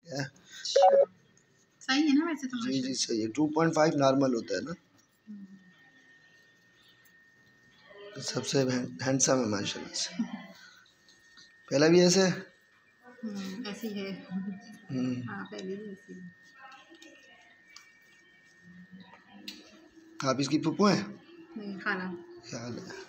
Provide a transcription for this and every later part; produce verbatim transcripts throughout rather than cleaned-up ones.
है। सही है ना वैसे तो? जी जी सही है। टू पॉइंट फाइव नॉर्मल होता है ना। सबसे हैंडसम है माशाल्लाह से। पहला भी ऐसे हम्म ऐसी है। हाँ पहले भी ऐसी है। आप इसकी पुप्पो हैं? नहीं खाला। ख्याल है।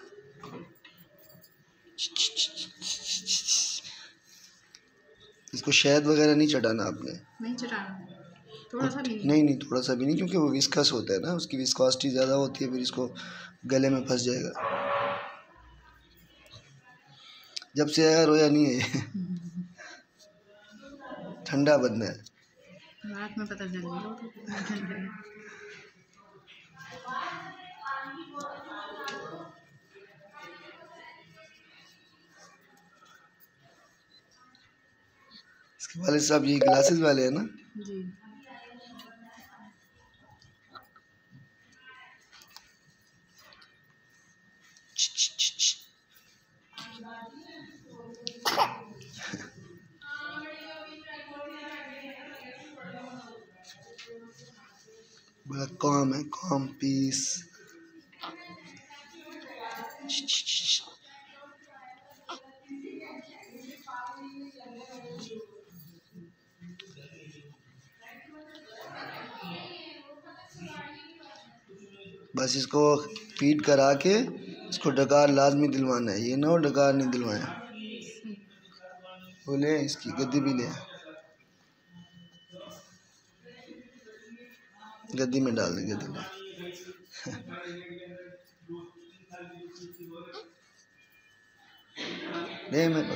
इसको शहद वगैरह नहीं चटाना आपने? नहीं चटाना, थोड़ा सा भी नहीं। नहीं नहीं थोड़ा सा भी नहीं, क्योंकि वो विस्कस होता है ना, उसकी विस्कोसिटी ज़्यादा होती है, फिर इसको गले में फंस जाएगा। जब से आया रोया नहीं है। ठंडा बदना है। रात में पता चल गया तो कितना ठंडा है। इसके वाले साहब ये ग्लासेस वाले हैं ना? जी। बड़ा काम है, काम पीस। बस इसको फीड करा के इसको डकार लाजमी दिलवाना है, ये ना हो डकार नहीं दिलवाया। बोले इसकी गद्दी भी ले, गद्दी में डाल दें, गद्दी में। नहीं मैं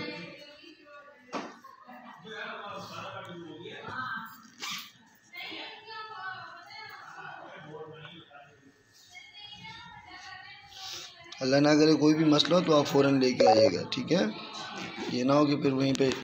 अल्लाह ना करे कोई भी मसला हो तो आप फ़ौरन लेके आइएगा, ठीक है? ये ना हो कि फिर वहीं पे